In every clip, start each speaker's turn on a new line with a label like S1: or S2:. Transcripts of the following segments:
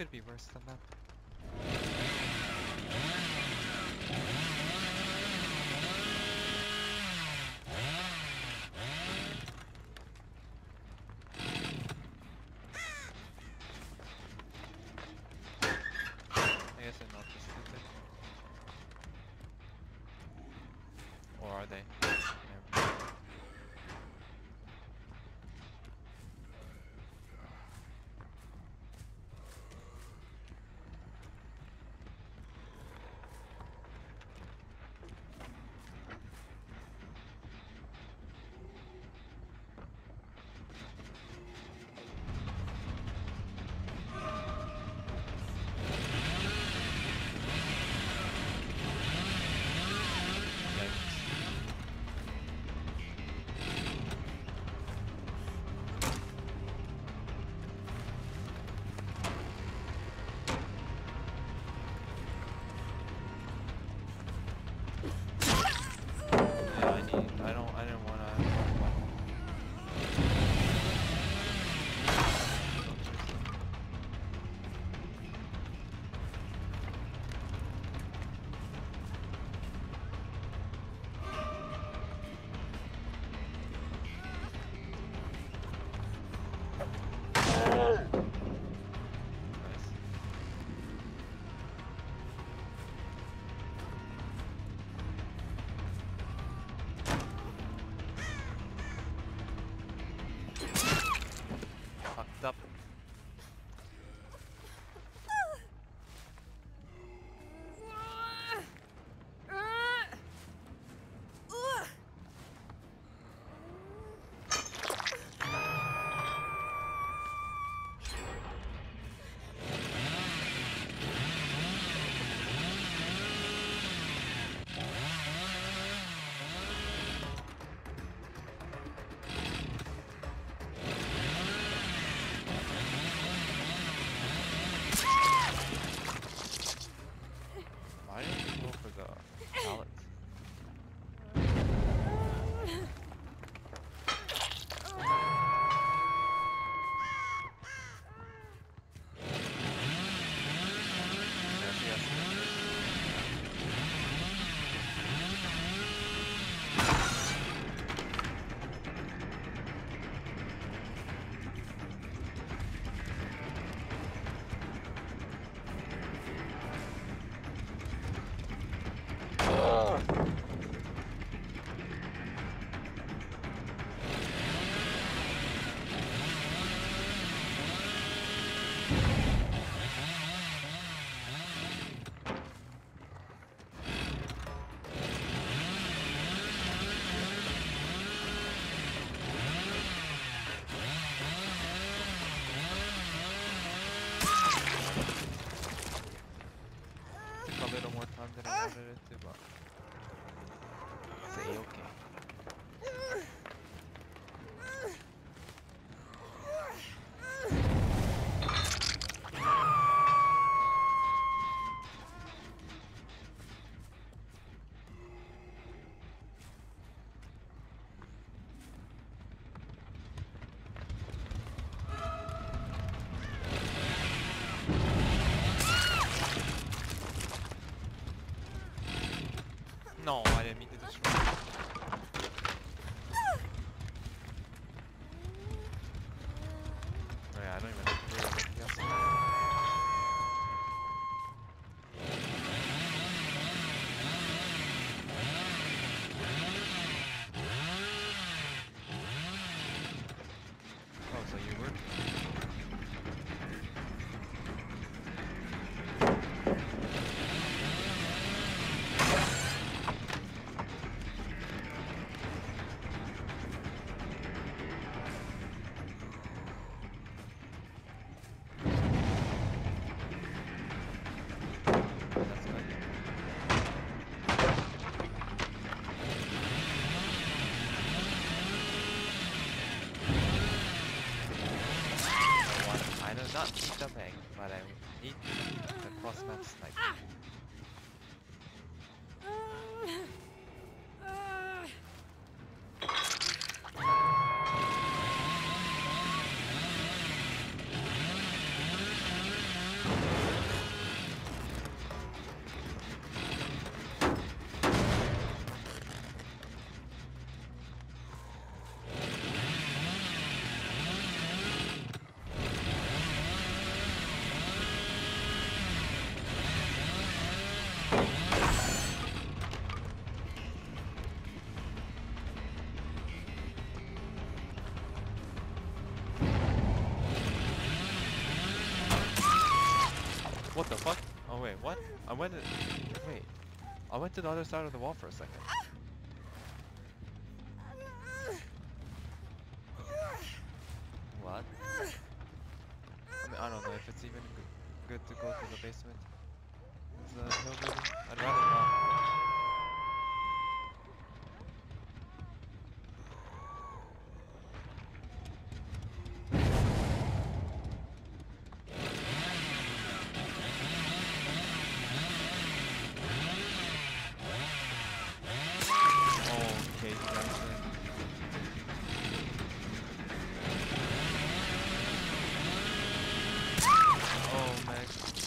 S1: could be worse than that. I guess they're not just stupid. Or are they? Never mind. I didn't wanna. Fucked up. Why didn't you go for the pallet? A little more time than I wanted it to, but it's a-okay. No, I didn't mean to destroy it. Oh yeah, I don't even have to do anything else. Oh, so you were? I do not need the bank, but I need the cross-map snipe. What the fuck? Oh wait, what? Wait. I went to the other side of the wall for a second. What? I mean, I don't know if it's even good to go to the basement. Is the hillbilly? I'd rather not. Okay, Jackson. Oh, man.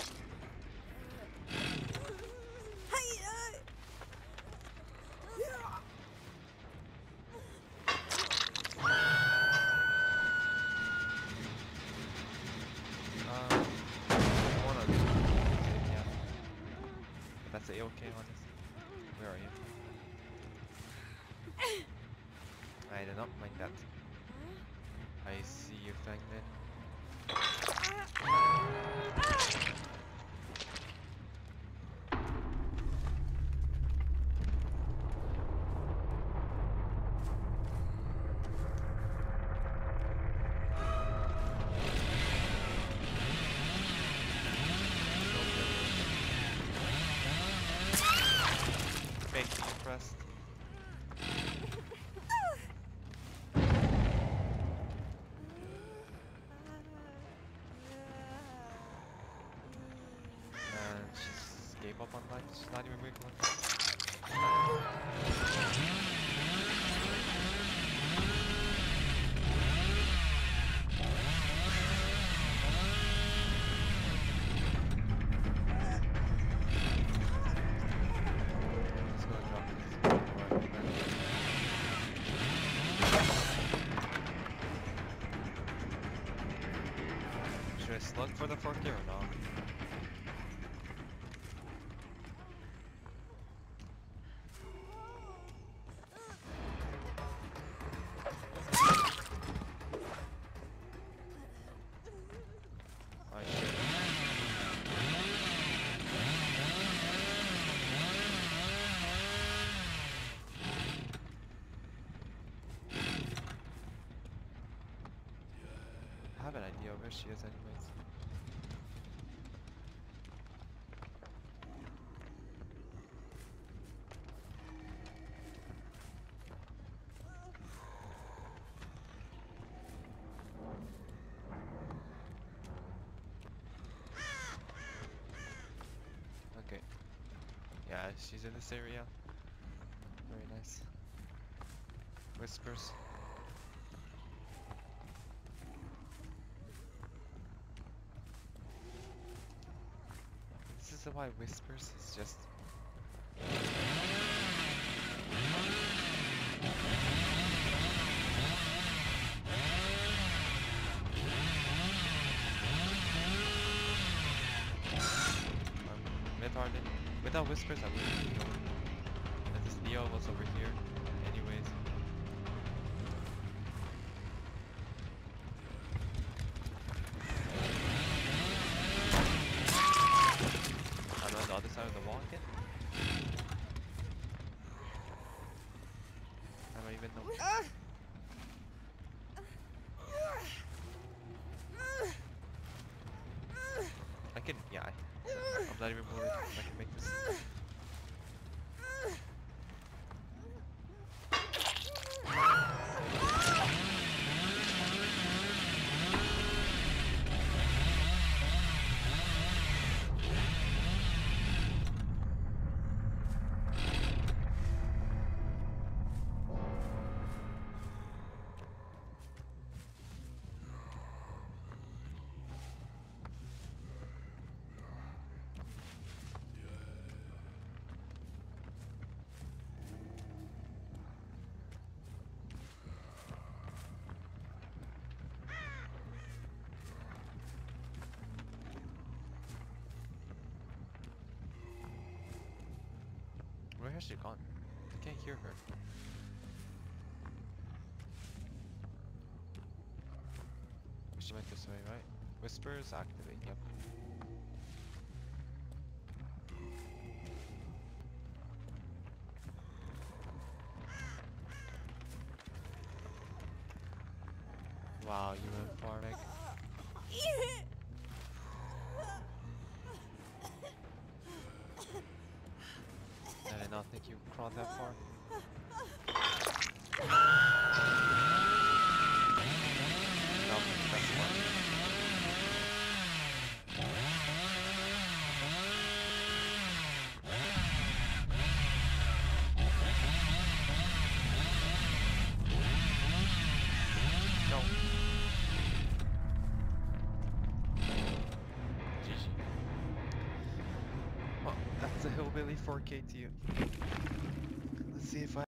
S1: I wanna do yeah. But that's a-okay, honestly. Where are you? I did not mind that. I see you, Fangman. Make me impressed. And she's gave up on life. She's not even making one. Just gonna drop this before I do that. Should I slug for the fork here or not? I should. I have an idea where she is anyways. Okay. Yeah, she's in this area. Very nice. Whispers. This is why whispers is just. Mid-hearted. Without whispers, I wouldn't be going. And this Leo was over here. Anyways. I'm on the other side of the wall again. I don't even know. I can, yeah. I'm not even worried. I can make this. Where has she gone? I can't hear her. She went this way, right? Whispers activate, yep. crawl that far. No, that's smart. No. GG. Well, that's a hillbilly 4K to you. Let's see if I